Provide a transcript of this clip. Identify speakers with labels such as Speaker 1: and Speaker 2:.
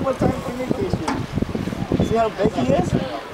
Speaker 1: more time for vacation. See how big he is?